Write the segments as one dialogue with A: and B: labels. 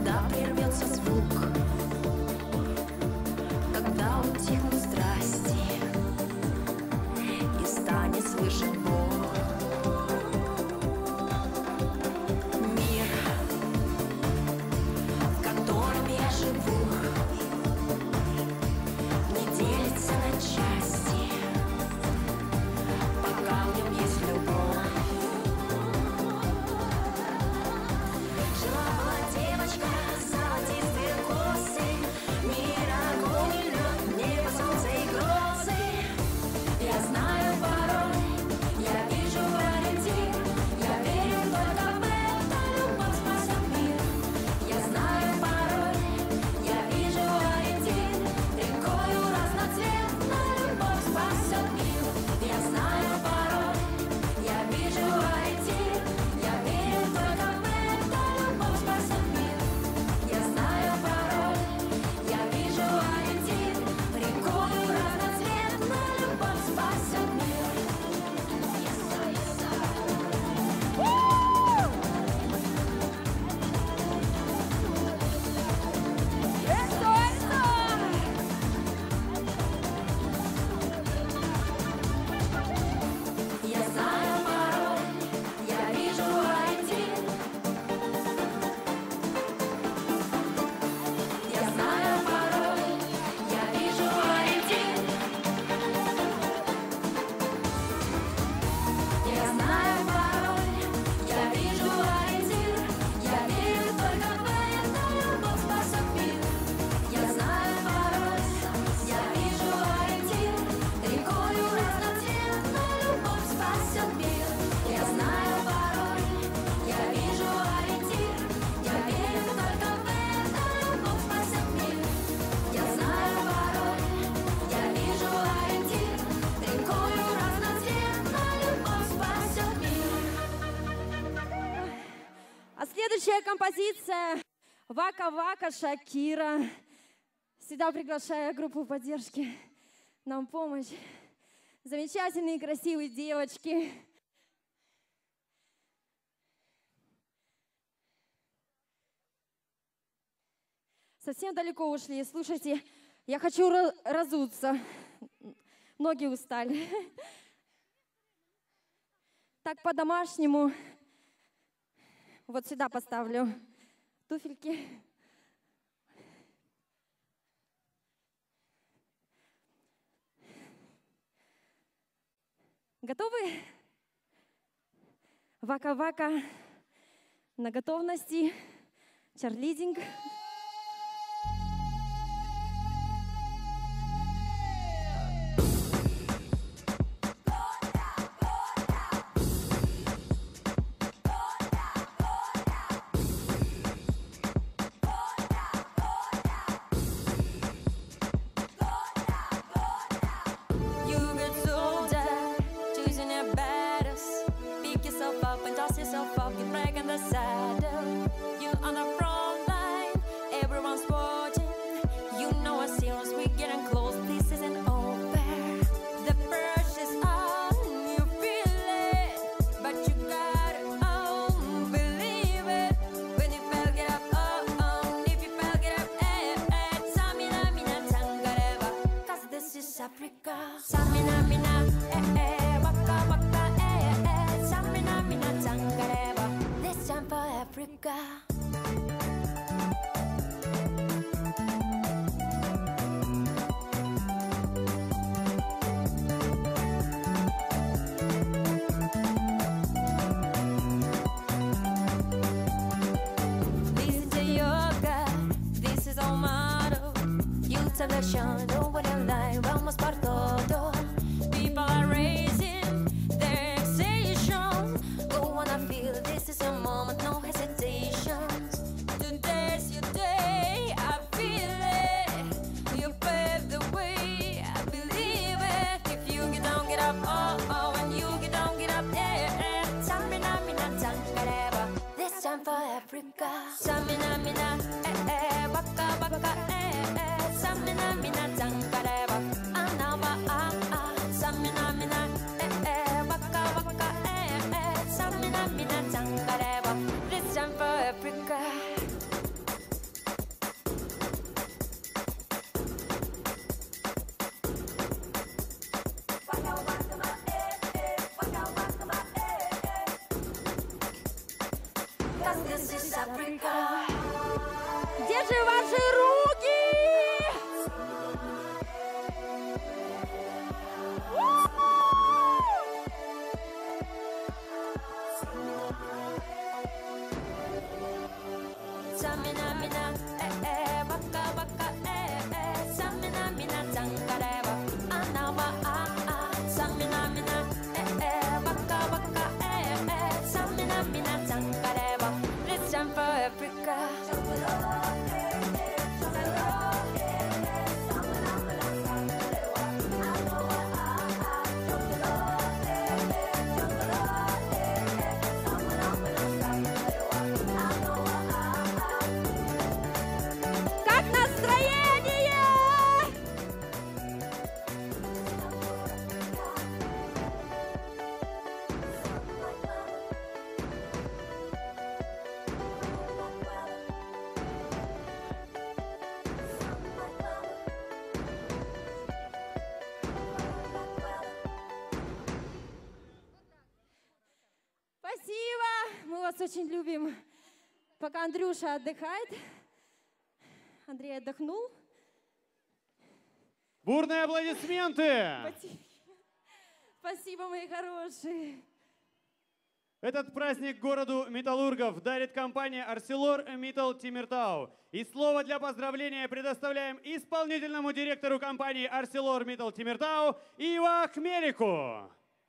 A: когда прервется звук, когда утихнут страсти и станет слышен Бог. Мир, в котором я живу, не делится на части, пока в нем есть любовь. Жила-была девочка, золотистые косы, мир, огонь и лед, небо, солнце и грозы. Я знаю пароль, я вижу ориентир, я верю только в это, любовь спасет мир. Я знаю пароль, я вижу ориентир, рекою разноцветно, любовь спасет мир. Я знаю пароль, я вижу ориентир, я верю только в это, любовь спасет мир. Я знаю пароль, я вижу ориентир, рекою разноцветно, любовь спасет мир. Я знаю пароль, я вижу ориентир. Я знаю пароль, я вижу ориентир. Я знаю пароль, я вижу ориентир. Я верю только в это, любовь спасет мир. Я знаю пароль, я вижу ориентир, рекою разноцветно, любовь спасет мир. Я знаю пароль, я вижу ориентир, я верю только в это, любовь спасет мир. Я знаю пароль, я вижу ориентир, рекою разноцветно, любовь спасет мир.
B: А следующая композиция «Вака-Вака» Шакира. Всегда приглашаю группу поддержки нам помощь. Замечательные, красивые девочки. Совсем далеко ушли. Слушайте, я хочу разуться. Ноги устали. Так по-домашнему. Вот сюда поставлю туфельки. Готовы? Вака-Вака на готовности. Чарлидинг.
A: You get older, choosing your battles. Pick yourself up and toss yourself off, get back in the saddle. You on the front line, everyone's watching. You know it's serious, we're getting close, this isn't over. The pressure's on, you feel it, but you gotta believe it. When you fell, get up, if you fell, get up, Samina, mina, tangareva, 'cause this is Africa. Samina, mina, waka, waka, Samina, mina, tangareva, this time for Africa. This is the yoga, this is our motto. Youth selection, nobody line, vamos por todo. People are raising their excitation. Go wanna feel this is a moment, no hesitations. Today's your day, I feel it. You pave the way, I believe it. If you get down, get up, and you get down, get up, Samina, mina, tangareva, this time for Africa. Samina, mina, waka, waka, Samina, mina, tangareva, anava, Samina, mina, waka, waka, Samina, mina, tangareva, this time for Africa. 'cause this is Africa.
B: Где же ваши руки?
A: Samina mina, waka waka, samina mina zangareva, anawa samina mina, waka waka, samina mina zangareva. It's time for Africa.
B: Как настроение? Спасибо, мы вас очень любим. Пока Андрюша отдыхает, Андрей отдохнул.
C: Бурные аплодисменты!
B: Спасибо, мои хорошие.
C: Этот праздник городу металлургов дарит компания ArcelorMittal Тимиртау. И слово для поздравления предоставляем исполнительному директору компании ArcelorMittal Тимиртау Ива Хмелику.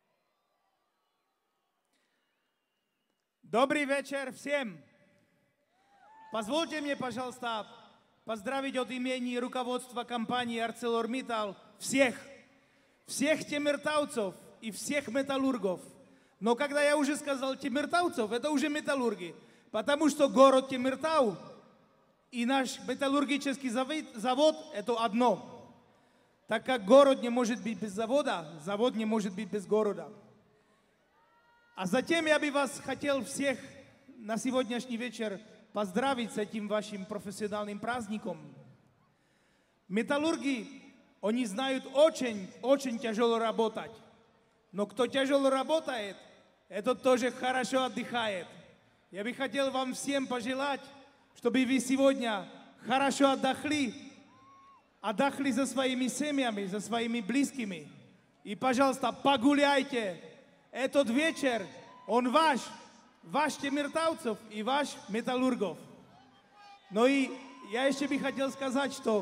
D: Добрый вечер всем! Позвольте мне, пожалуйста, поздравить от имени руководства компании ArcelorMittal всех тимиртауцев и всех металлургов. Но когда я уже сказал тимиртауцев, это уже металлурги, потому что город Тимиртау и наш металлургический завод – это одно. Так как город не может быть без завода, завод не может быть без города. А затем я бы вас хотел всех на сегодняшний вечер поздравить с этим вашим профессиональным праздником. Металлурги, они знают очень тяжело работать. Но кто тяжело работает, этот тоже хорошо отдыхает. Я бы хотел вам всем пожелать, чтобы вы сегодня хорошо отдохли за своими семьями, за своими близкими. И, пожалуйста, погуляйте. Этот вечер, он ваш тимиртауцев и ваш металлургов. Но и я еще бы хотел сказать, что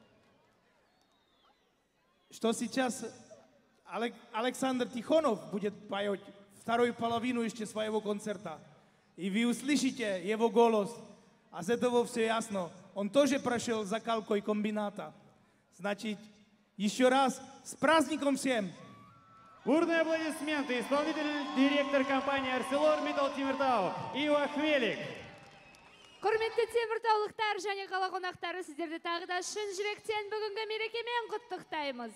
D: сейчас Александр Тихонов будет поет вторую половину еще своего концерта. И вы услышите его голос. А с этого все ясно. Он тоже прошел закалкой комбината. Значит, еще раз с праздником всем!
C: Бурные аплодисменты. Исполнительный директор компании ArcelorMittal Тимиртау Ива Хмелик.
E: Құрметті теміртаулықтар және қала қонақтары, сіздерді тағы да шын жүректен бүгінгі мерекемен құттықтаймыз.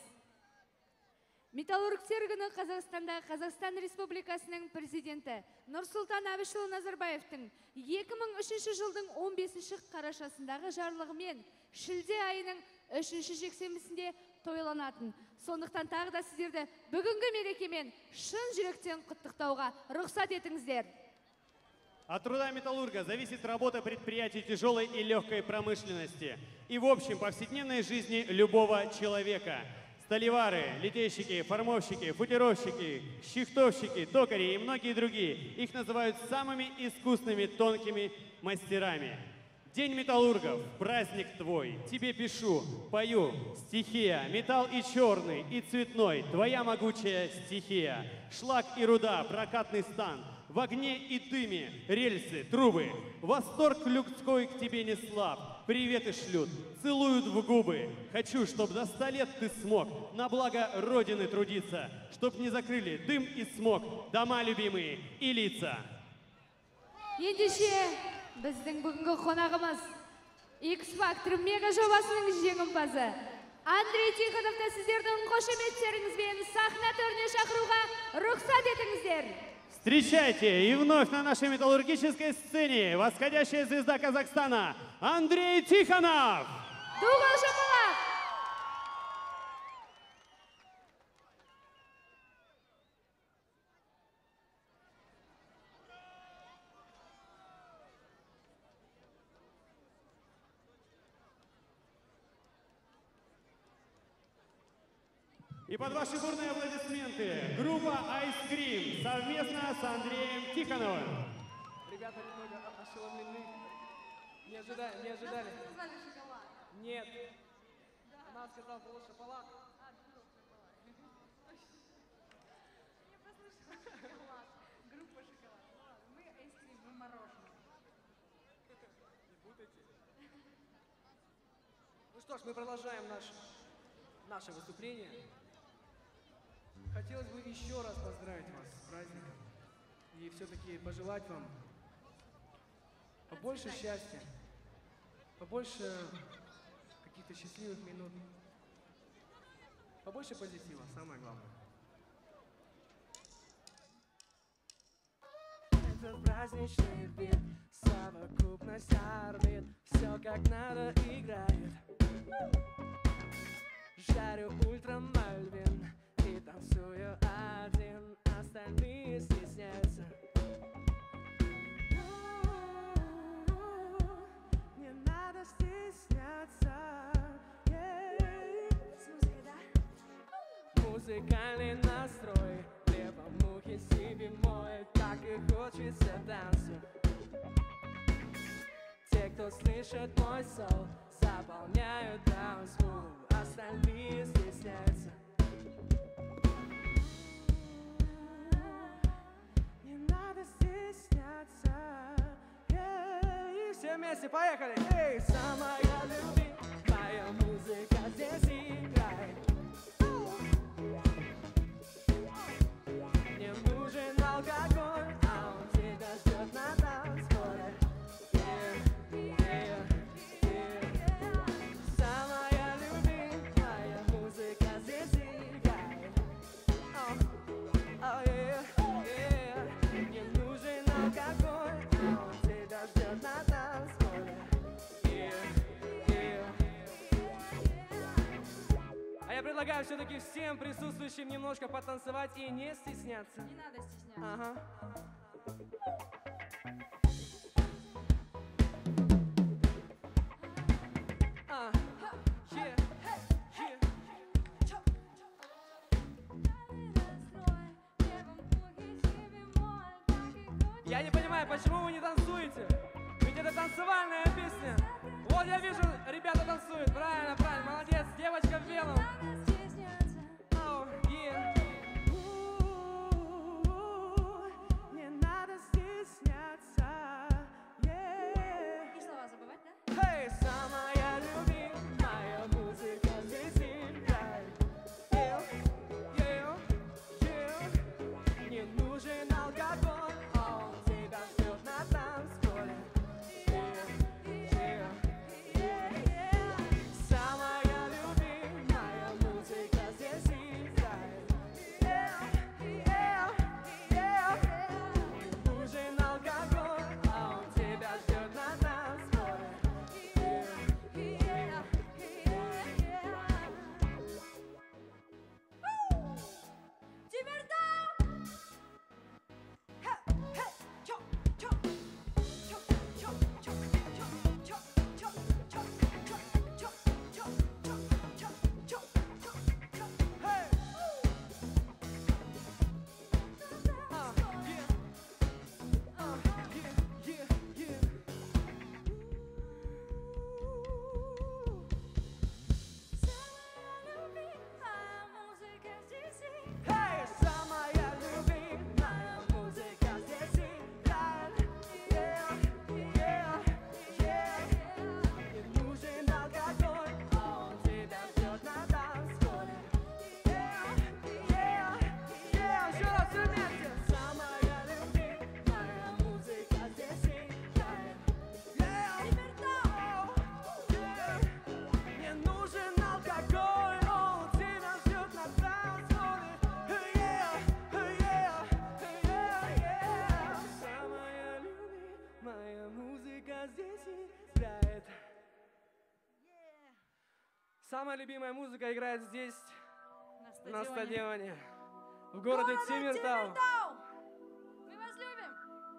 E: Металлургтер күні Қазақстанда Қазақстан Республикасының президенті Нұрсұлтан Әбішұлы Назарбаевтың 2003 жылдың 15 қарашасындағы жарлығымен шілде айының 3 жексенбісінде тойланатын. Сондықтан тағы да сіздерді бүгінгі мерекемен шын жүректен құттықтауға рұқсат етіңіздер.
C: От труда металлурга зависит работа предприятий тяжелой и легкой промышленности и, в общем, повседневной жизни любого человека. Сталевары, литейщики, формовщики, футировщики, щихтовщики, токари и многие другие. Их называют самыми искусными тонкими мастерами. День металлургов, праздник твой, тебе пишу, пою, стихия, металл и черный, и цветной, твоя могучая стихия. Шлак и руда, прокатный стан, в огне и дыме, рельсы, трубы. Восторг людской к тебе не слаб, приветы шлют, целуют в губы. Хочу, чтоб до 100 лет ты смог на благо Родины трудиться, чтоб не закрыли дым и смог дома любимые и лица.
E: Ендеше, біздің бүгінгі қонағымыз X-Factor мега жобасының жеңімпазы Андрей Тихоновты сіздердің қошеметтеріңізбен сахна төріне шақыруға рұқсат етіңіздер.
C: Встречайте, и вновь на нашей металлургической сцене восходящая звезда Казахстана Андрей Тихонов!
E: Дуғал шапалақ!
C: И под ваши бурные аплодисменты группа Ice Cream совместно с Андреем Тихоновым.
F: Ребята немного ошеломлены. Не ожидали.
B: Сказали шоколад.
F: Нет. Она сказала было шоколад.
B: Группа шоколад. Ну ладно, мы айскрим, мы мороженое.
F: Не путайте. Ну что ж, мы продолжаем наше выступление. Хотелось бы еще раз поздравить вас с праздником. И все-таки пожелать вам побольше счастья, побольше каких-то счастливых минут, побольше позитива, самое главное. Этот праздничный бит, совокупность орбит, все как надо играет. Жарю ультрамальвин и танцую один, остальные стесняются. Не надо стесняться.
B: С музыкой, да?
F: Музыкальный настрой, лепомухи себе мой, так и хочется танцу. Те, кто слышит мой соул, заполняют танцпол, остальные стесняются. Не надо стесняться. Все вместе, поехали! Эй, самая любимая музыка здесь играет. Не нужен алкоголь, а он тебя ждет на танцполе. Самая любимая музыка здесь играет. Не нужен алкоголь, а он тебя ждет на танцполе. А я предлагаю все-таки всем присутствующим немножко потанцевать и не стесняться.
B: Не надо стесняться.
F: Ага. Я не понимаю, почему вы не танцуете? Ведь это танцевальная песня. Вот я вижу, ребята танцуют. Правильно, правильно, молодец. Девочка в белом. Oh, yeah. Не надо стесняться.
B: И слова забывать, да?
F: Hey, самая любимая музыка здесь играет. Не нужен алкоголь, он тебя ждет на танцполе. Самая любимая музыка здесь играет. Не нужен алкоголь, а он тебя ждет на танцполе.
B: Теперь да!
F: Hey, самая любимая музыка здесь играет. Не нужен алкоголь, а он тебя ждет на танцполе. Еще раз все вместе. Самая любимая музыка здесь играет. Не нужен алкоголь, он тебя ждет на танцполе. Самая любимая музыка здесь играет. Самая любимая музыка играет здесь, на стадионе, в городе Тимиртау.
B: Мы вас любим!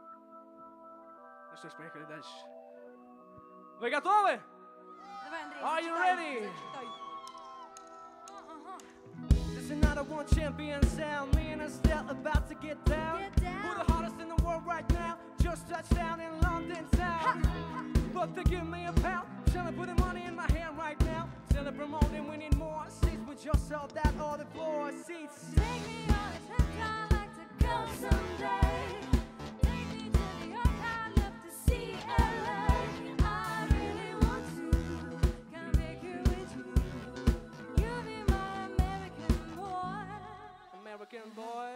F: Ну что ж, поехали дальше. Вы готовы?
B: Давай, Андрей,
F: Are you
B: зачитай,
F: ready?
B: зачитай. Ага.
F: This another one champion sound. Me and Estelle about to get down. Who the hardest in the world right now? Just touched down in London town. But they give me a pound. Trying to put the money in my hand right now. Still promoting, we need more seats. We just sold out all the floor seats.
A: Take me on a trip, I'd like to go someday. Take me to New York, I'd love to see LA. I really want to come make you with you. You be my American boy.
F: American boy.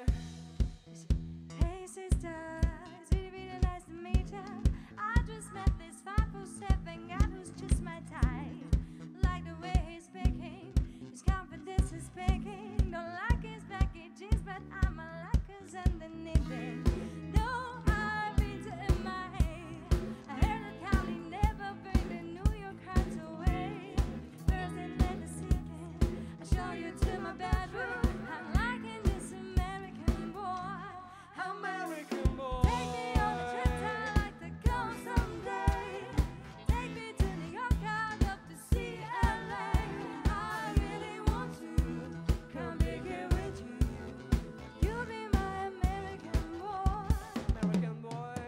A: Hey sister, it's really, really nice to meet ya. I just met this 507 guy who's just my type. Like the way he's speaking, his confidence is speaking. Don't like his baggy jeans, but I'm a likers underneath it. No, I've been to MIA. I heard that Cali never bring the New York crowds away. First Atlanta City, I'll show you to my bedroom. I'm liking this American boy.
F: American boy.
A: Take me on a trip, I'd like to go someday. Take me to New York, I'd love to see LA. I really want to come big here with you. You be my American boy.
F: American boy.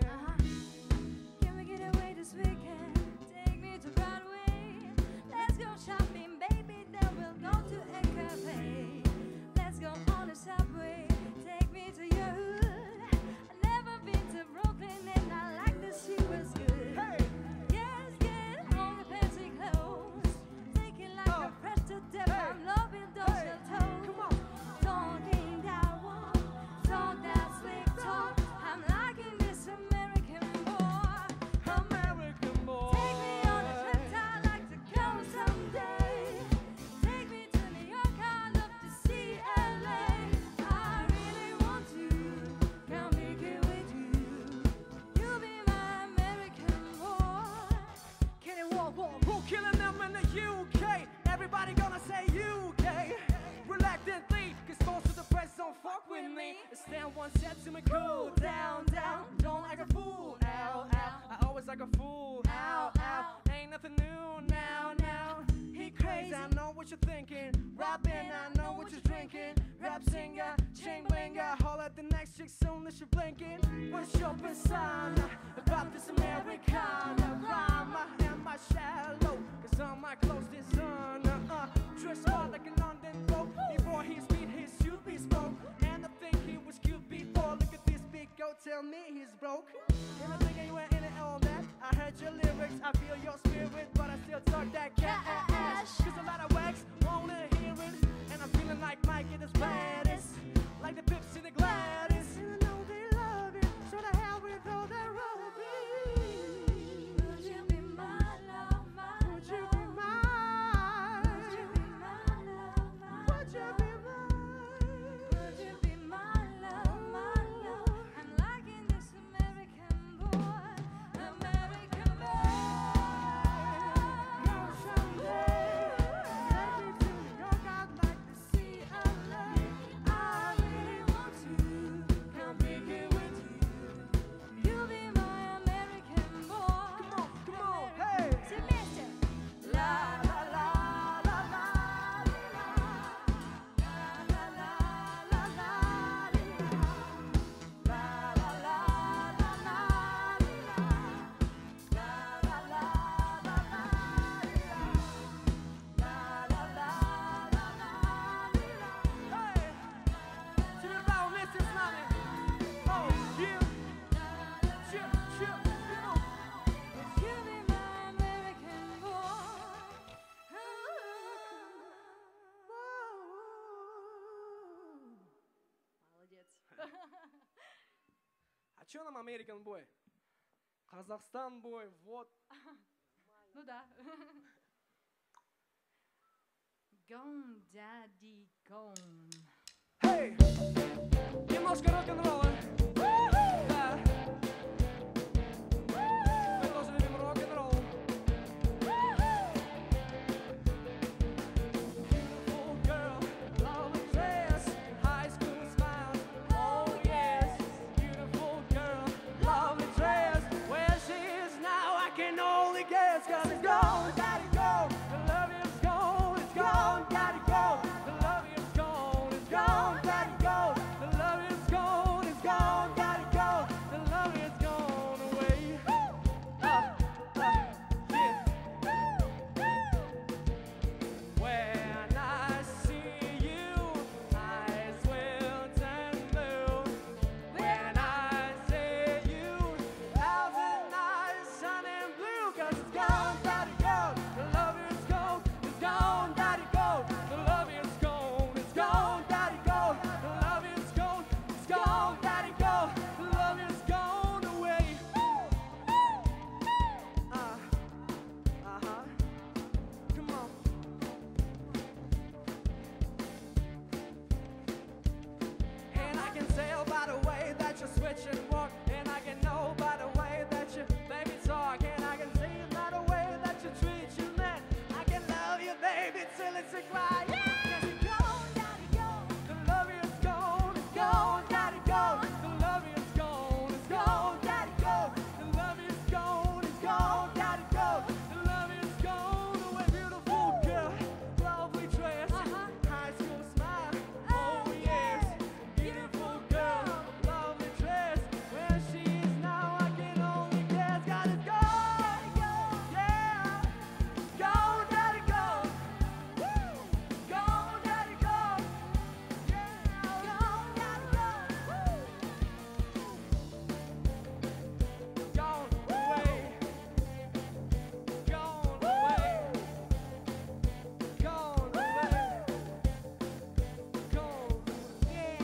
A: Can we get away this weekend? Take me to Broadway. Let's go shopping, baby, then we'll go to a cafe. Let's go on the subway. Take me to your hood. I've never been to Brooklyn and I like the she was good.
F: Hey.
A: Yes, get on the fancy clothes. Take it like a fresh to death. I'm loving those your toes.
F: Come on.
A: Talking that walk, talk that slick talk. I'm liking this American boy.
F: American boy.
A: Take me on a trip, I'd like to go someday. Take me to New York, I'd love to see LA. I really want to come big here with you. You be my American boy.
F: Kenny Wall, who killing them in the UK? Everybody gonna say UK. Reluctantly, cause most of the press don't fuck with me. Stan once said to me, cool down, down. Don't like a fool, ow, ow. I always like a fool, ow, ow. Ain't nothing new now, now. He crazy, I know what you're thinking. Rapping, I know what you're drinking. Rap singer, chain blinger. Haul at the next chick soon as you're blinking. What's your persona about this Americana? Rhyme, am I shallow? Cause all my clothes designer. Dress smart like a London bloke. Before he speed, his should be smoke. And I think he was cute before. Look at this big goat, tell me he's broke. Everything anywhere in it, all that. I heard your lyrics, I feel your spirit, but I still talk that cash. Cause a lot of wax wanna hear it. And I'm feeling like Mike at his baddest. Like the Pips in the Gladys. And I know they love it. So the hell with all that rubbish.
A: Would you be my love, my
F: Would you
A: love?
F: be mine?
A: Would you be my love, my
F: Would you
A: love?
F: be mine?
A: Would you be my love, my love? I'm liking this American boy, American boy.
F: Go someday. Take me to New York, I'd like to see LA.
A: I really want to come big here with you. You be my American boy.
F: Come on, hey.
A: Semester. La la la la la la la la la la la la la
F: Hey, to the round, listen, mommy. Oh, yeah. Chip, chip,
A: You be my American boy.
B: Молодец.
F: А чё нам American boy? Казахстан бой, вот.
B: Ну да. Gone, daddy, gone.
F: Hey, немножко рок-н-ролла. Да. Мы тоже любим рок-н-ролл. Beautiful girl, lovely dress, high school smile. Oh yes, beautiful girl, lovely dress. Where she is now, I can only guess. 'Cause it's gone, gotta go. The love is gone, it's gone, gotta go. The love is gone, it's feelings to cry. Yeah. The love is gone, it's gone, daddy, go. The love is gone, it's gone, daddy, go. The love is gone, it's gone, daddy, go. The love is gone, away, beautiful girl, lovely dress, high school smile. Oh yes, beautiful girl, lovely dress. Where she is now, I can only guess. Gotta go, yeah. Go, daddy, go. Woo. Go, daddy, go. Yeah. Go, daddy, go. Woo. Gone away. Gone away. Gone away. Gone. Yeah.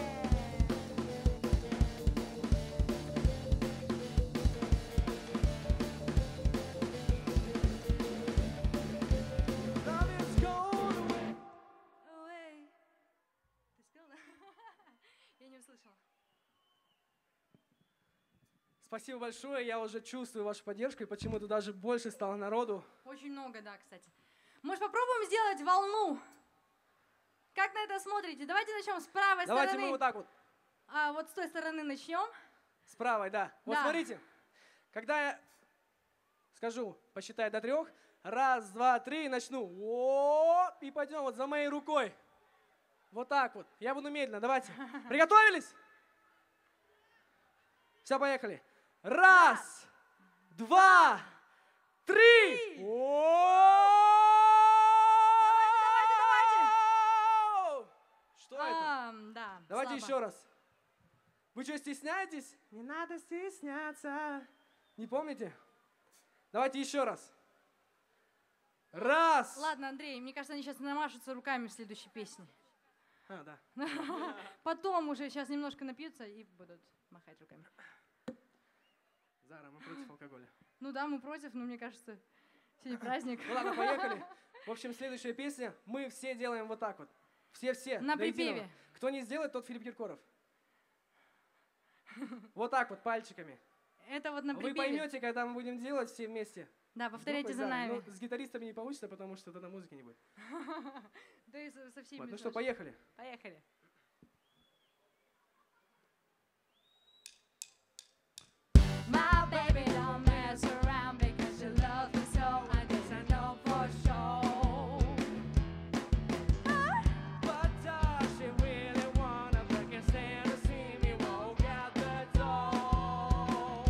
F: Love is gone away.
B: Ой. Ты спел, да? Я не услышала.
F: Спасибо большое, я уже чувствую вашу поддержку, и почему-то даже больше стало народу.
B: Очень много, да, кстати. Может, попробуем сделать волну? Как на это смотрите? Давайте начнем с правой
F: Давайте
B: стороны.
F: мы вот так вот,
B: А вот с той стороны начнем.
F: с правой, да. Вот
B: Да.
F: смотрите, когда я скажу, посчитаю до 3, 1, 2, 3, начну. Оп, и пойдем вот за моей рукой. Вот так вот. Я буду медленно, давайте. Приготовились? Все, поехали. 1, 2, 3. Что это?
B: Да.
F: Давайте
B: слабо.
F: еще раз. Вы что, стесняетесь? Не надо стесняться. Не помните? Давайте еще раз. 1.
B: Ладно, Андрей, мне кажется, они сейчас намашутся руками в следующей песне.
F: А, да.
B: Потом уже сейчас немножко напьются и будут махать руками.
F: Зара, мы против алкоголя.
B: Ну да, мы против, но мне кажется, сегодня праздник.
F: Ну ладно, поехали. В общем, следующая песня. Мы все делаем вот так вот. Все-все.
B: На
F: до единого.
B: припеве.
F: Кто не сделает, тот Филипп Киркоров. Вот так вот, пальчиками.
B: Это вот на
F: Вы
B: припеве.
F: поймете, когда мы будем делать все вместе.
B: Да, повторяйте
F: Группой
B: за
F: Зара.
B: нами.
F: Ну, с гитаристами не получится, потому что тогда музыки не будет.
B: Да и со всеми
F: Вот, ну
B: тоже.
F: что, поехали.
B: Поехали. My baby don't mess around because she loves me so. I guess I know for sure.
F: But does she really wanna but can't stand to see me walk out the door?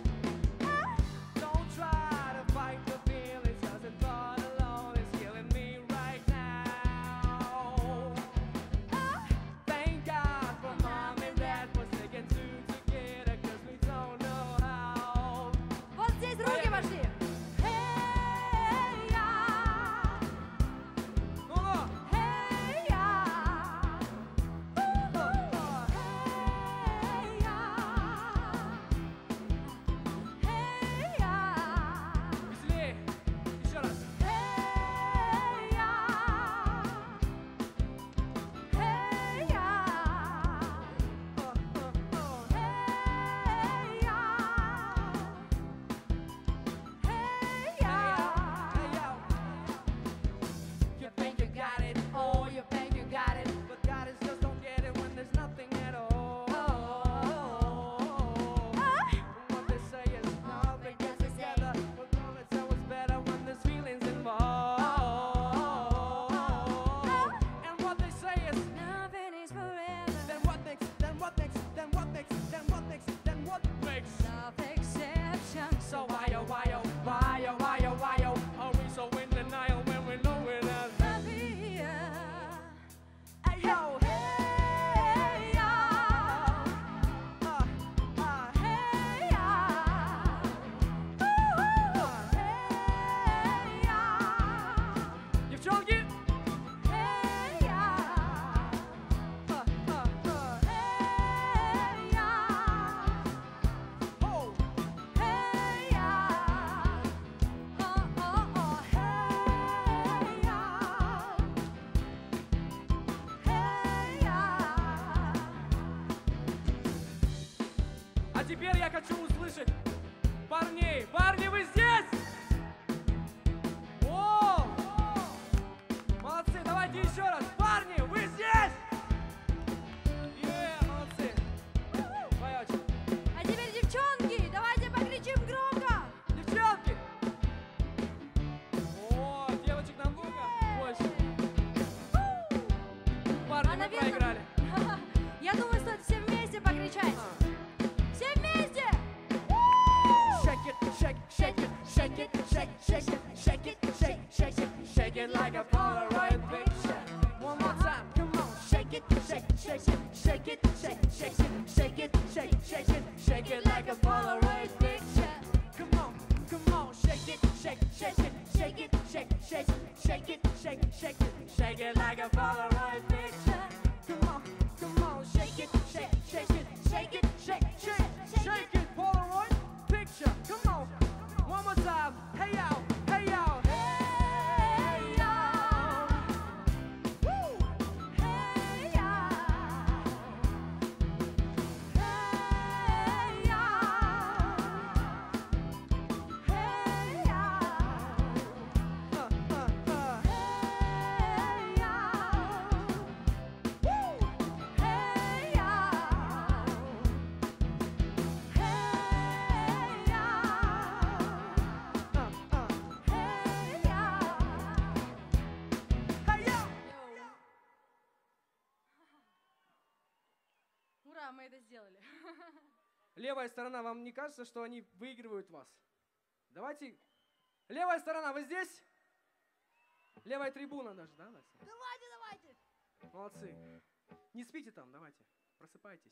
F: Don't try to fight the feelings, 'cause the thought alone is killing me right now. Thank God for mom and dad for sticking together, 'cause we don't know how.
B: Вот здесь руки пошли. Hey, yeah.
F: Ну-ну!
B: Hey, yeah. Hey, yeah. Hey, yeah.
F: Веселее! Еще раз!
B: Hey, yeah. Hey, yeah. Hey, yeah. Hey, yeah.
F: You think you got it,
B: Oh, you think you got it.
F: but God is just don't get it when there's nothing at all. What they say is nothing gets together, but all it's always better when there's feelings involved. And what they say is,
B: Nothing is forever.
F: then what makes, then what makes, then what makes, then what makes, then what makes.
B: Love exception.
F: So why oh, why oh, why oh, why oh, why oh, are we so in denial when we know we're not?
B: Happy,
F: Hey yo,
B: hey, yeah. Hey, yeah. Hey, yeah.
F: девчонки!
B: Hey, yeah. Hey, yeah.
F: Oh!
B: Hey, yeah. Oh, oh, oh. Hey, yeah. Hey, yeah.
F: А теперь я хочу услышать парней. Парни, вы здесь? О! Молодцы, давайте shake, shake it, shake it, shake, shake it, shake it like a Polaroid picture. One more time, come on, shake it, shake, shake it, shake it, shake, shake it, shake it, shake, shake it, shake it like a Polaroid picture. Come on, shake it, shake, shake it, shake it, shake, shake it, shake it, shake, shake it, shake it like a Polaroid picture. Come on, shake it, shake, shake it, shake it, shake, shake, shake it, Polaroid picture. Come on, one more time. Hey y'all, hey y'all, hey y'all. Woo! Hey y'all, hey y'all, hey y'all. Hey y'all. Woo! Hey y'all. Hey y'all.
B: Ура, мы это сделали.
F: Левая сторона, вам не кажется, что они выигрывают вас? Давайте. Левая сторона, вы здесь? Левая трибуна даже, да, Настя?
B: Давайте.
F: Молодцы. Не спите там, давайте. Просыпайтесь.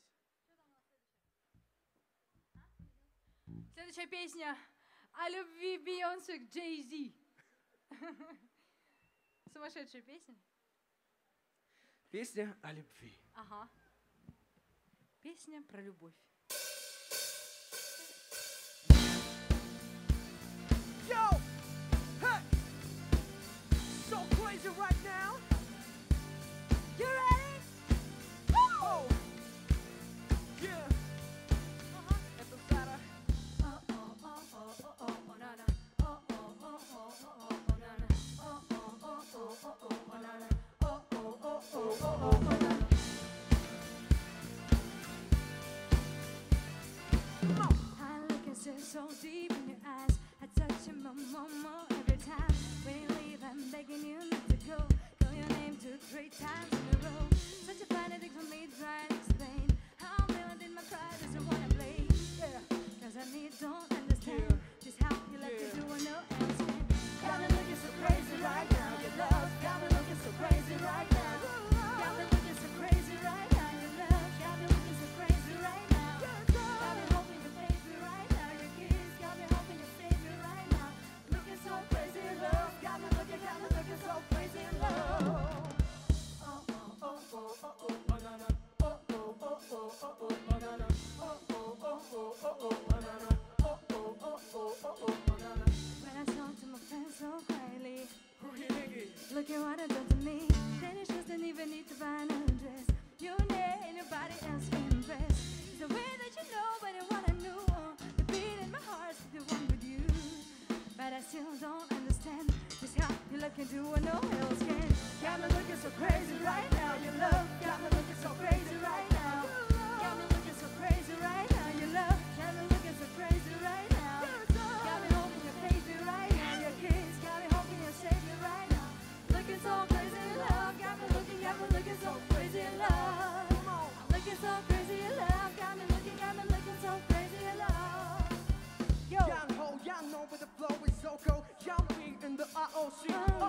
B: Следующая песня о любви Бейонсе к Джей Зи. Сумасшедшая песня.
F: Песня о любви.
B: Ага. Песня про любовь.
F: Yo! Hey! So crazy right now. You ready? Woo! Yeah. Это Сара.
A: I look and stare so deep in your eyes. I touch you more every time. When you leave, I'm begging you not to go. Call your name 2-3 times in a row. Such a funny thing for me to try and explain. How violent in my pride is the one I blame. Yeah, cause I need don't understand just how you love to do what no else can. Got me looking so crazy right now. Your love got me looking so crazy right now. Got me looking so crazy right now. Your love got me looking so crazy right now. Got me hoping to save me right now. Your kiss got me hoping to save me right now. Looking so crazy in love. Got me looking so crazy in love. When I talk to my friends so quietly, look at what I done to me. Then it just didn't even need to find an address. You need anybody else can impress. It's the way that you know, but it what I knew. The beat in my heart's the one with you. But I still don't understand just how you look and do what no else can. Got me looking so crazy right now. Your love got me looking so crazy right now. Got me looking so crazy right now. Your love got me looking so crazy right now. Got me hoping you save me right now. Your kiss got me hoping you save me right now. Looking so crazy in love. Got me looking so crazy in love. I'm looking so crazy in love. Got me looking so crazy in love. Yo.
F: Young Ho, young know with the flow is so cold. Young P in the ROC.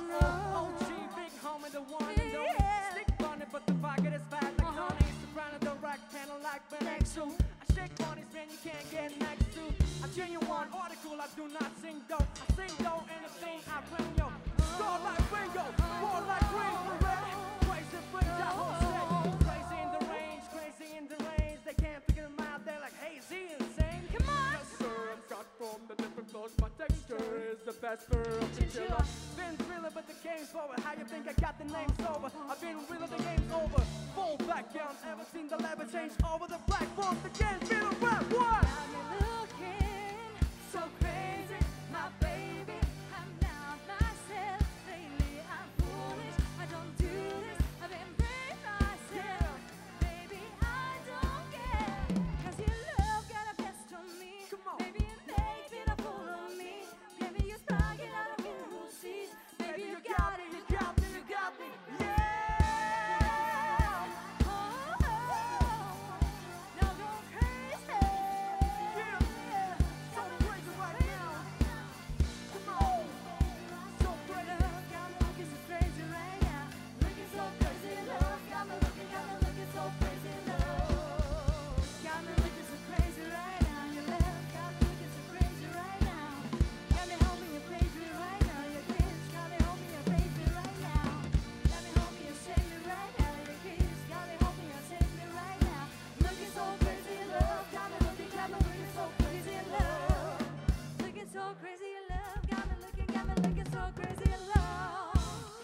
F: OG, big homie, the one and the
A: Yeah.
F: stick on it, but the pocket is bad like honey. Soprano, the rack panel like Benexu. I shake bodies, man, you can't get next to. I'm genuine article, I do not sing dope. I sing dope, anything I bring yo. Star like Ringo, war like Green Beret. Crazy brings that whole set. Crazy in the range, crazy in the range. They can't figure him out, they're like, hey, is he insane? Come on! Yes, sir, I'm cut from the different clothes. My texture is the best for a chinchilla. Been thriller, but the game's over. How you think I got the name sober? I've been real, the game's over. Fall back down, ever seen the lever change over the platform? The game's been around, what?
A: Got me looking so crazy, my baby. I'm not myself lately. I'm foolish. I don't do this. I've embraced myself, baby. I don't care. 'Cause your love got a best on me.
F: Come on.
A: Baby, it makes it a fool of me. Baby, you spark it out of me who sees. Baby, you got it, you got me, you got me. Yeah. Oh, now go crazy.
F: Yeah.
B: make it so crazy love.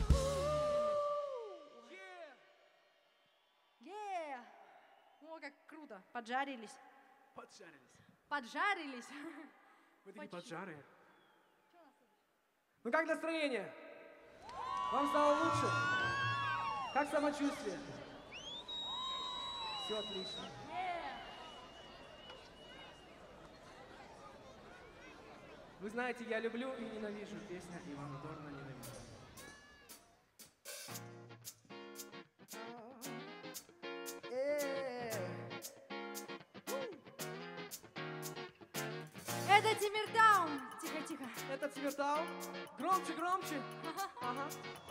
B: Yeah. О, как круто. Поджарились.
F: Поджарились.
B: Поджарились.
F: Вы такие поджарые. Ну как настроение? Вам стало лучше? Как самочувствие? Все отлично. Вы знаете, я люблю и ненавижу. Песня Ивана Дорна «Ненавижу».
B: Это Тимирдаун. Тихо, тихо.
F: Это Тимирдаун. Громче, громче. Ага.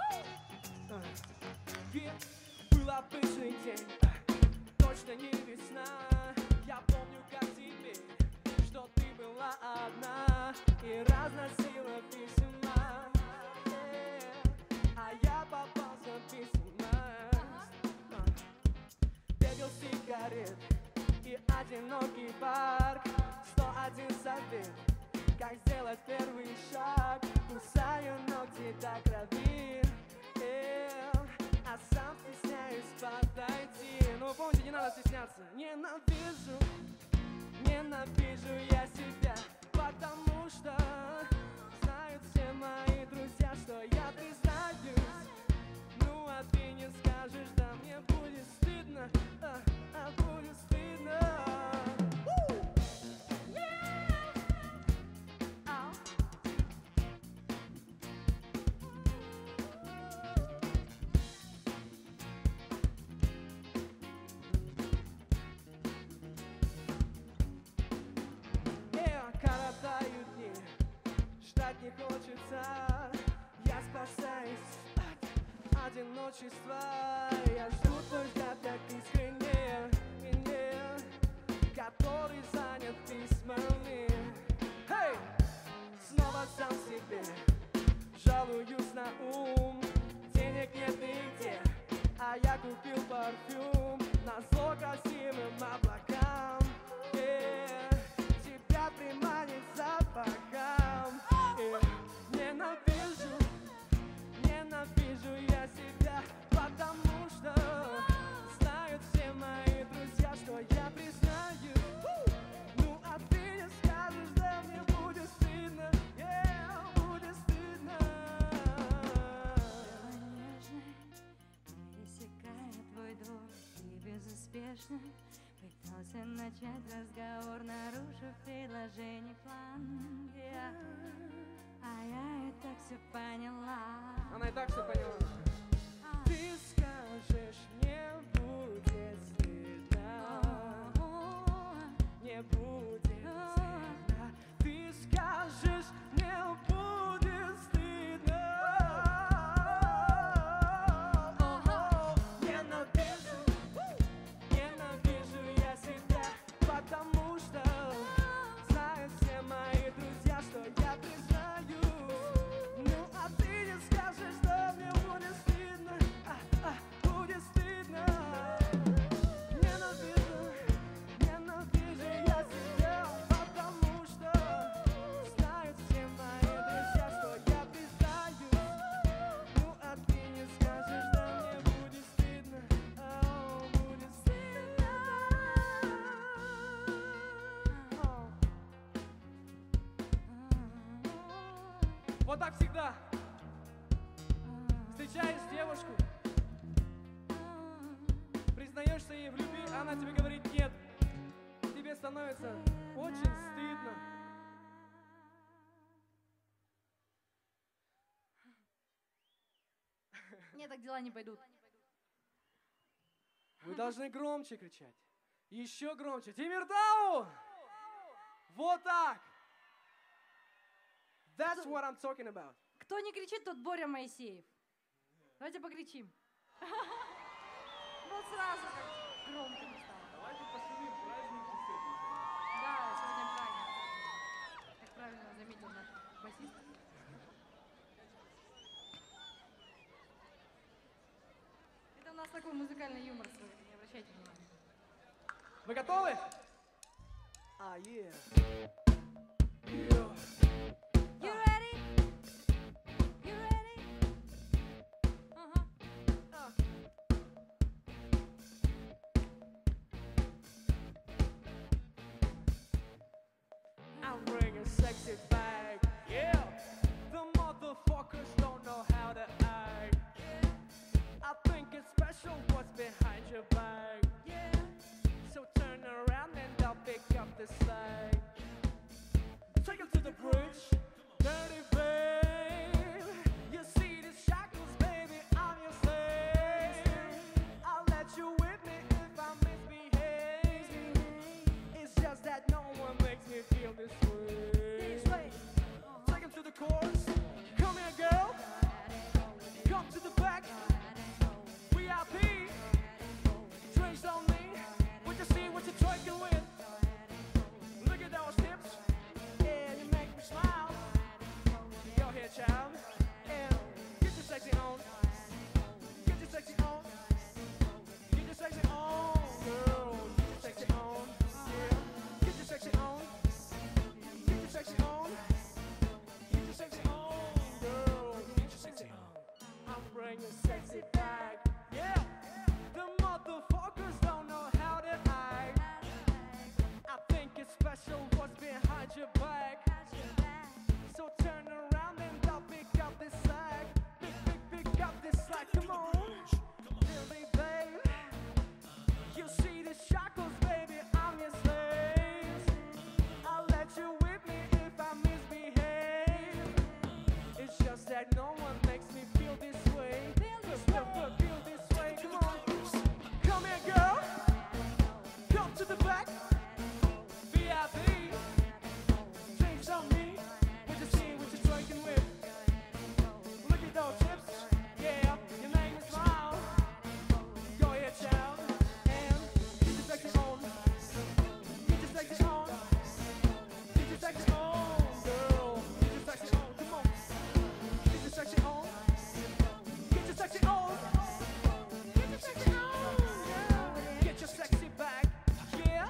F: Был обычный день, точно не весна. Я помню, как теперь, что ты была одна и разносила письма. А я попался в письма. Бегал сигарет и одинокий парк. 101 совет, как сделать первый шаг. Кусаю ногти до крови, а сам стесняюсь подойти. Но помните, не надо стесняться. Ненавижу, ненавижу я себя, потому что знают все мои друзья, что я признаюсь. Ну а ты не скажешь, да мне будет стыдно, будет стыдно. Коротаю дни, ждать не хочется. Я спасаюсь от одиночества. Я жду твой взгляд, как искренне, который занят письмами. Hey! Снова сам себе жалуюсь на ум. Денег нет нигде, а я купил парфюм назло красивым облакам. Тебя приманит запахом. Ненавижу, ненавижу я себя, потому что знают все мои друзья, что я признаюсь. Ну а ты не скажешь, да мне будет стыдно, будет стыдно.
B: Нежный пересекает твой двор и безуспешно пытался начать разговор, нарушив предложение план. А я и так все поняла.
F: Она и так все поняла. Ты скажешь, мне будет стыдно, не будет стыдно. Ты скажешь, мне будет стыдно. Ненавижу, ненавижу я себя, потому что знают все мои друзья, что я признаюсь. Ну а ты не скажешь, что мне будет стыдно, будет стыдно. Ненавижу, ненавижу я себя, потому что знают все мои друзья, что я признаюсь. Ну а ты не скажешь, да мне будет стыдно, будет стыдно. Вот так всегда. Встречаешь девушку, признаешься ей в любви, а она тебе говорит нет. Тебе становится очень стыдно.
B: Нет, так дела не пойдут.
F: Вы должны громче кричать. Еще громче. Тимирдаун! Вот так! That's what I'm talking about.
B: Кто не кричит, тот Боря Моисеев. Давайте покричим. Вот сразу так громко не стало.
F: Давайте пошумим, праздники сегодня.
B: Да, сегодня праздник. Как правильно заметил наш басист. Это у нас такой музыкальный юмор, не обращайте внимания.
F: Вы готовы? Yeah.
B: You ready?
F: right, no one makes me feel this way. Feel this way, come on. Come here, girl. Come to the back. VIP. Drinks on me. What you see, what you drinking with? Look at those hips. Yeah, you make me smile. Go ahead, child. And get your sexy on. Get your sexy on. Get your sexy on, girl. Get your sexy on, come on. Get your sexy on. Get your sexy on. Get your sexy on, girl. Get your sexy back. Yeah.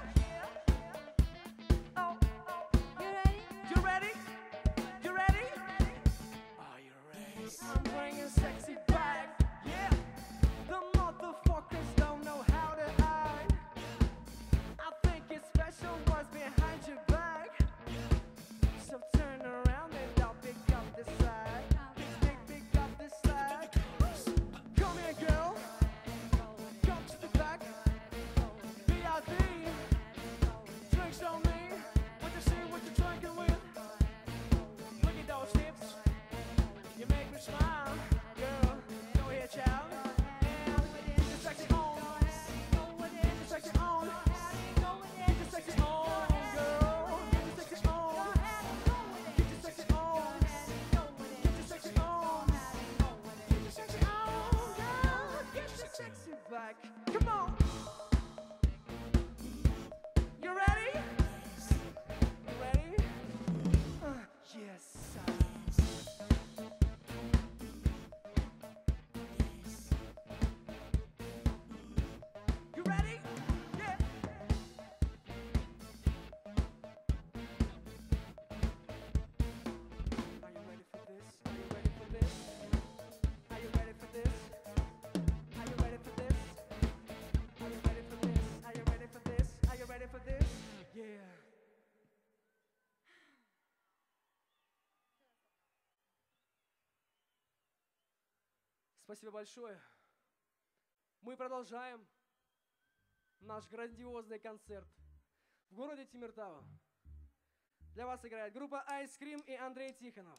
F: Oh,
E: You ready?
F: you ready? You ready? Are you ready? I'm bringing sexy back. Yeah. The motherfuckers don't know how to hide. I think it's special what's behind your back. So turn around and I'll pick up the slack. Pick up the slack. Come here, girl. Come to the back. VIP. Drinks on me. What you see, what you drinking with? Look at those hips. You make me smile, girl. Go ahead, child. And get your sexy on. Get your sexy on. Get your sexy on, girl. Get your sexy on. Get your sexy on. Get your sexy on. Get your sexy on, girl. Get your sexy back. Come on. You ready? You ready? Yes. You ready? Yeah. Are you ready for this? Are you ready for this? Are you ready for this? Are you ready for this? Are you ready for this? Are you ready for this? Are you ready for this? Yeah. Спасибо большое. Мы продолжаем наш грандиозный концерт в городе Тимиртау. Для вас играет группа Ice Cream и Андрей Тихонов.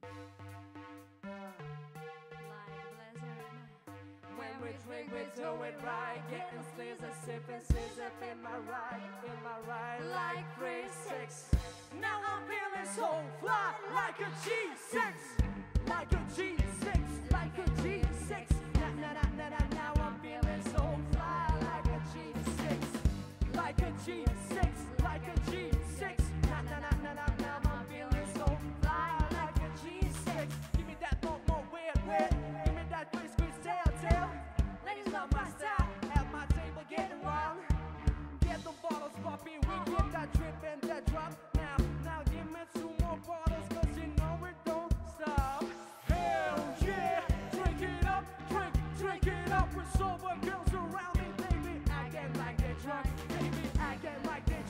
F: When we drink, we do it right. Getting sleazy, sipping, scissor in my ride, like 3-6. Now I'm feeling so fly, like a G6, like a G6, like a G6. Now I'm feeling so fly, like a G6, like a G6, like a G6. Now I'm feeling so fly, like a G6. Give me that more wet. Give me that squeeze, tail. Ladies love my style, at my table getting wild. Get the bottles popping, we get that drip and that drop. Now give me 2 more bottles, cause you know it don't stop. Hell yeah, drink it up with sober girls around me, baby. Acting like they're drunk, acting like they're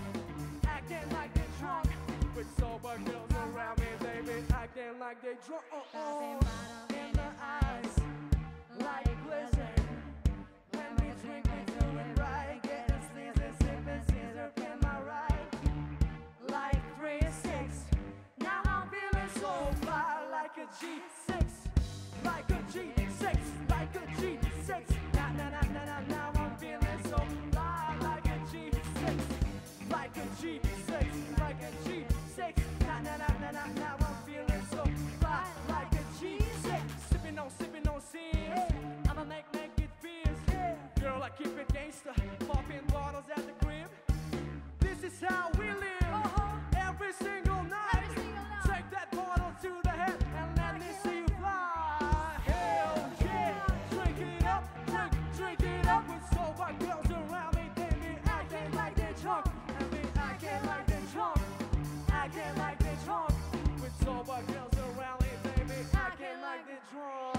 F: drunk. With sober girls around me, baby. Acting like they're drunk. In the eyes, like blizzard. When we drink, we do it right. Getting sleazy, sipping, scissor in my ride. Like 3-6. Now I'm feeling so fly, like a G6. Like a G6, like a G6. Now I'm feeling so fly, like a G6. Like a G6, like a G6. Now I'm feeling so fly, like a G6. Sipping on sins. I'ma make it fierce. Girl, I keep it gangsta. Popping bottles at the crib. This is how we live. Every single night. Take that bottle to the head and let me see you fly. Hell yeah. Drink it up with sober girls around me. They be acting like they're drunk. And be acting like they're drunk. Acting like they're drunk. With sober girls around me. They be acting like they're drunk.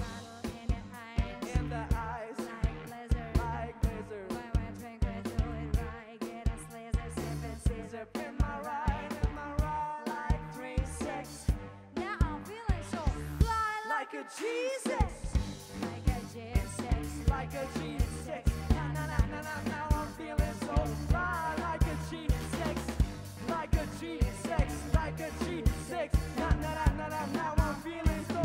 F: In the eyes, like blizzard.
A: When we drink, we do it right. Getting sleazy, sipping, scissor
F: In my ride, like 3-6.
A: Now I'm feeling so fly,
F: Like a G6,
A: like a G6.
F: like a G6. Now I'm feeling so fly, like a G6, like a G6, like a G6. Now I'm feeling so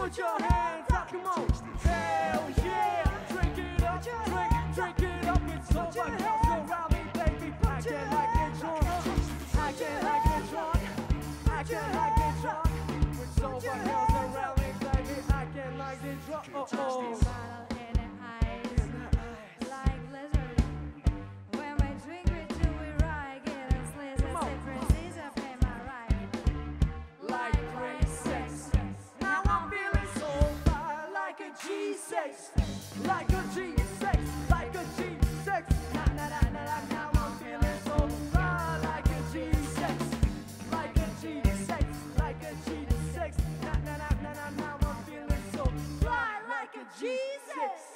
F: Put your hands up, come on. Hell yeah. Drink it up, drink it up. It's over, hell's around me, baby. Acting like it's drunk. Acting like it's drunk. Acting like it's drunk. It's over, hell's around me, baby. Acting like it's drunk. Oh, oh.
B: Bottle in the eyes, like lizard. When we drink, we do it right. Get us lizards, differences up in my right.
F: Like great sex. Now I'm feeling so fire, like a G6, like a G6, like a G6. Now I'm feeling so fire, like a G6, like a G6, like a G6. Now I'm feeling so fly, like a G6.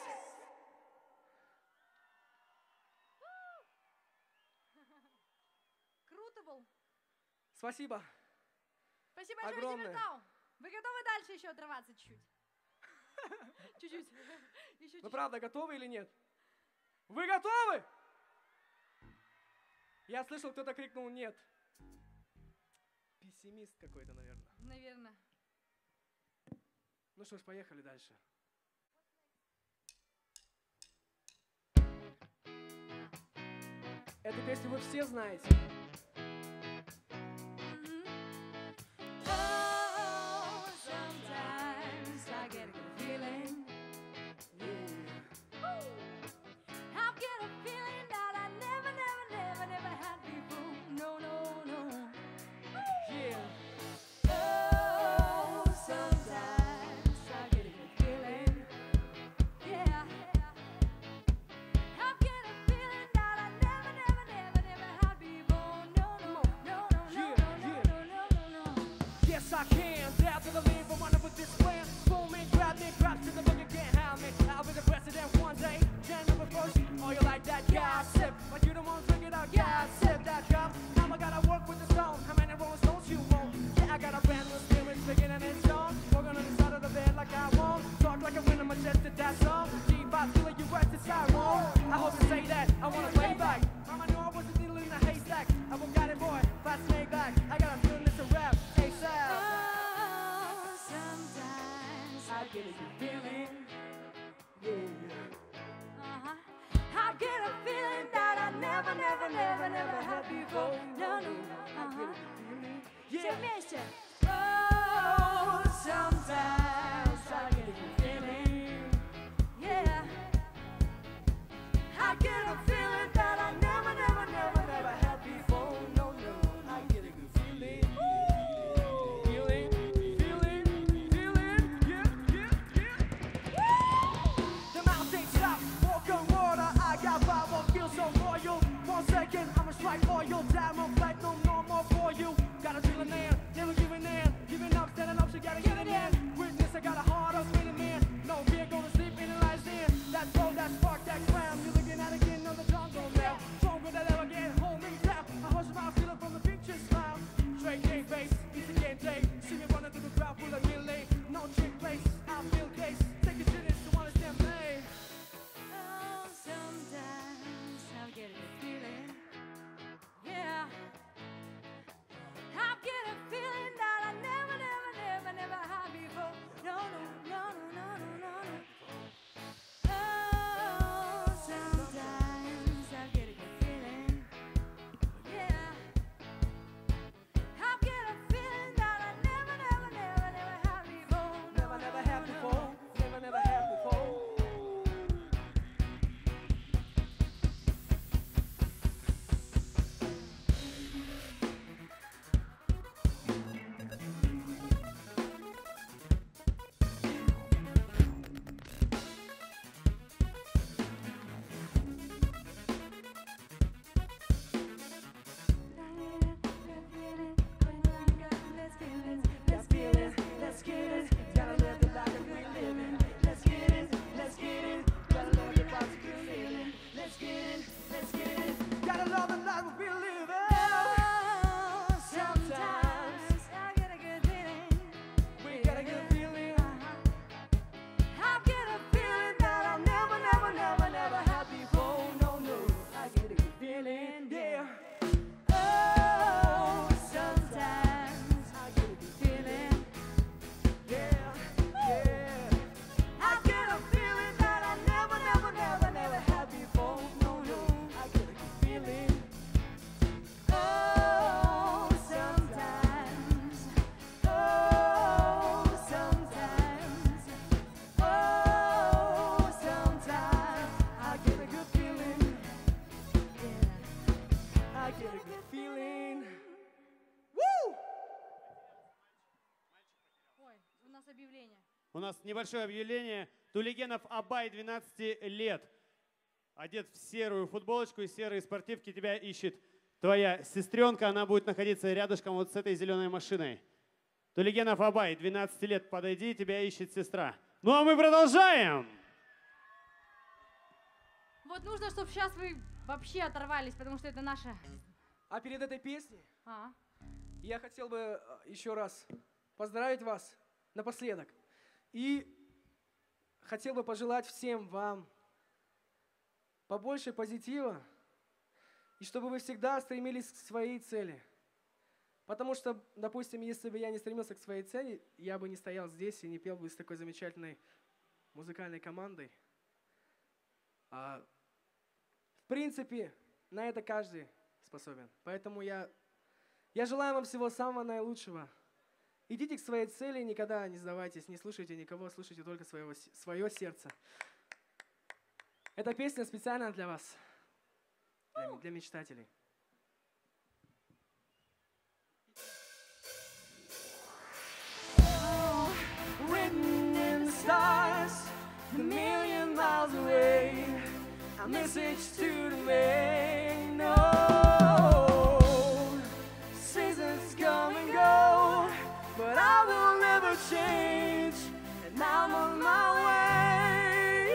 B: Круто был.
F: Спасибо.
B: Спасибо большое,
F: Огромное.
B: Тимиртау. Вы готовы дальше еще отрываться чуть-чуть? Чуть-чуть. Еще чуть-чуть.
F: Вы правда готовы или нет? Вы готовы? Я слышал, кто-то крикнул нет. Пессимист какой-то, наверное.
B: Наверное.
F: Ну что ж, поехали дальше. Эту песню вы все знаете.
B: Oh, sometimes I get a good feeling. I get a feeling that I never had before. No, no, no.
F: Yeah.
B: Oh, sometimes I get a good feeling. Yeah. I get a feeling that I never had before. No, no, no, no,
F: Yeah,
B: no,
F: yeah.
B: no, no, no, no, no.
F: Yes, I can. Dare to the lead, but running with this plan. Pull me, grab to the book, you can't have me. I'll be the president one day. January 1st. Oh, you like that gossip? But you don't want to drink it out, gossip that cup. Now I gotta work with the stone. How many rolling stones you want? Yeah, I got a brand new spirit speaking and it's on. Working on the side of the bed like I want. Talk like a winner, majestic, that's all. G5 feeling you rest inside wrong. I hope you say that. I wanna play back. Mama knew I was a needle in a haystack. I will got it, boy. Fast snake back. I got a feeling it's a rap. ASAP.
B: Oh, sometimes I get a good feeling. I get a feeling that I never had before. No, no, Все вместе. Oh, sometimes I get a good feeling. Yeah. I get a feeling that I never had before. No, no, I get a good feeling.
F: Feeling, yeah. The mountain top, walk on water. I got power, feel so royal. 1 second, I'ma strike oil. Diamond platinum, no more for you. Got a feeling there, never giving
B: нас объявление.
C: У нас небольшое объявление. Тулигенов Абай, 12 лет. Одет в серую футболочку и серые спортивки. Тебя ищет твоя сестренка. Она будет находиться рядышком вот с этой зеленой машиной. Тулигенов Абай, 12 лет. Подойди, тебя ищет сестра. Ну а мы продолжаем.
B: Вот нужно, чтобы сейчас вы вообще оторвались, потому что это наша...
F: А перед этой песней
B: А,
F: я хотел бы еще раз поздравить вас напоследок. И хотел бы пожелать всем вам побольше позитива, и чтобы вы всегда стремились к своей цели. Потому что, допустим, если бы я не стремился к своей цели, я бы не стоял здесь и не пел бы с такой замечательной музыкальной командой. В принципе, на это каждый способен. Поэтому я желаю вам всего самого наилучшего. Идите к своей цели, никогда не сдавайтесь, не слушайте никого, слушайте только свое сердце. Эта песня специально для вас, для мечтателей. Written in the stars, a million miles away, a message to the main. No, seasons come and go, but I will never change, and I'm on my way.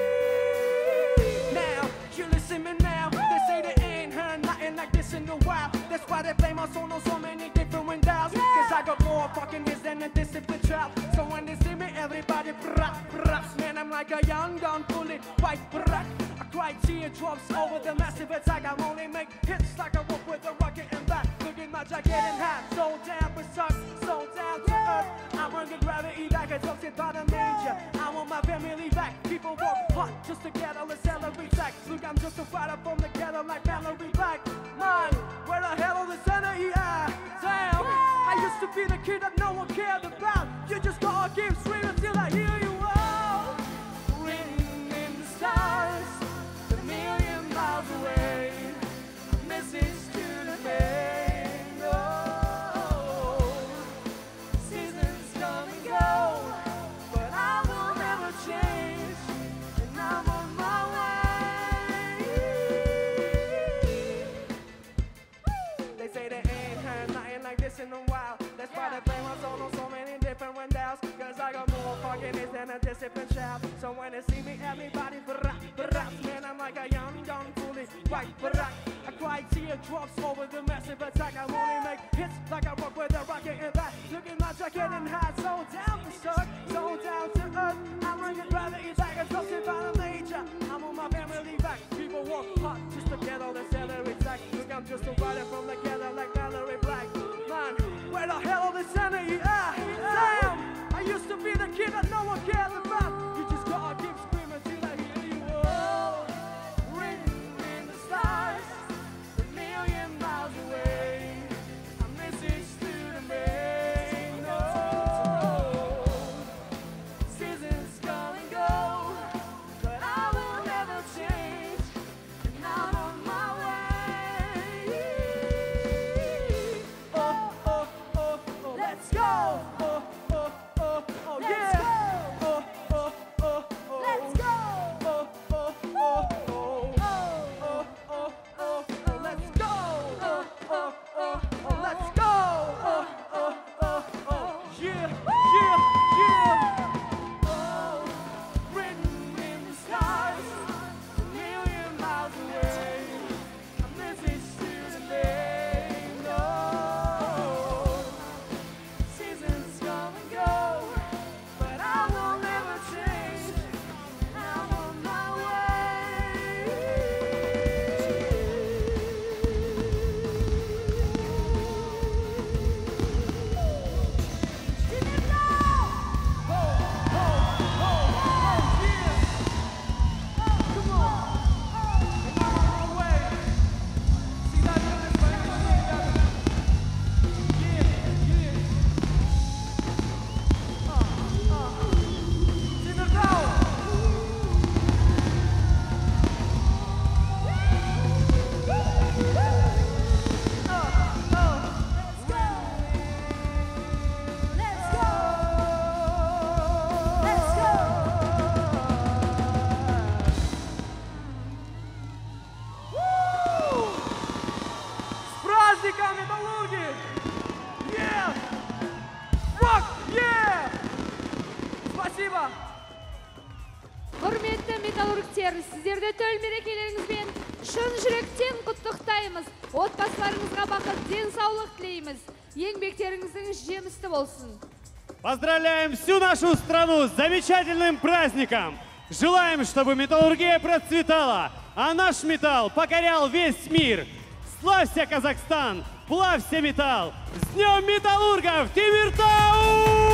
F: Now, you listen me now, they say they ain't heard nothing like this in a while. That's why they play my song on so many different dials. Cause I got more fucking hits than a discipline trap. So when they see me, everybody raps. Man, I'm like a young gun, fully white brat. I cry teardrops over the massive attack. I'm only make hits like I walk with a rocket and back. Look at my jacket and hat, so down for sucks, so down to earth. I'm working gravity like a toxic by the major. I want my family back. People walk hot just to get all the salary tax. Look, I'm just a fighter from the ghetto like Mallory Black. Man, where the hell are the center? Yeah, damn. I used to be the kid that no one cared about. You just gotta keep screaming till I hear you out. Written in the stars, a million miles away, a message to the main. Oh, seasons come and go, but I will never change, and I'm on my way. They say they ain't heard nothing like this in a while. That's why they play my song on so many different windows. Cause I got more fucking hits than a discipline child. So when they see me, everybody raps. Man, I'm like a young fully white brat. I cry teardrops over the massive attack. I only make hits like I rock with a rocket and back. Look at my jacket and hat, so down for stuck, so down to earth. I'm bringing gravity back and trusted by the major. I'm on my family back. People walk hot just to get all the salary tax. Look, I'm just a rider from the ghetto like Mallory Black. Man, where the hell are the sanity? Damn, I used to be the kid that no one cared about. You just gotta keep screaming till I hear you. Oh, written in the stars, a million miles away, a message to the main. Oh, seasons come and go, but I will never change, and I'm on my way.
E: металлургтер, сіздерді төл мерекелеріңізбен шын жүректен құттықтаймыз. Отбасыларыңызға бақыт, денсаулық тілейміз. Еңбектеріңіздің жемісті болсын.
C: Поздравляем всю нашу страну с замечательным праздником! Желаем, чтобы металлургия процветала, а наш металл покорял весь мир. Славься, Казахстан! Плавься, металл! С Днем металлургов! Тимиртау!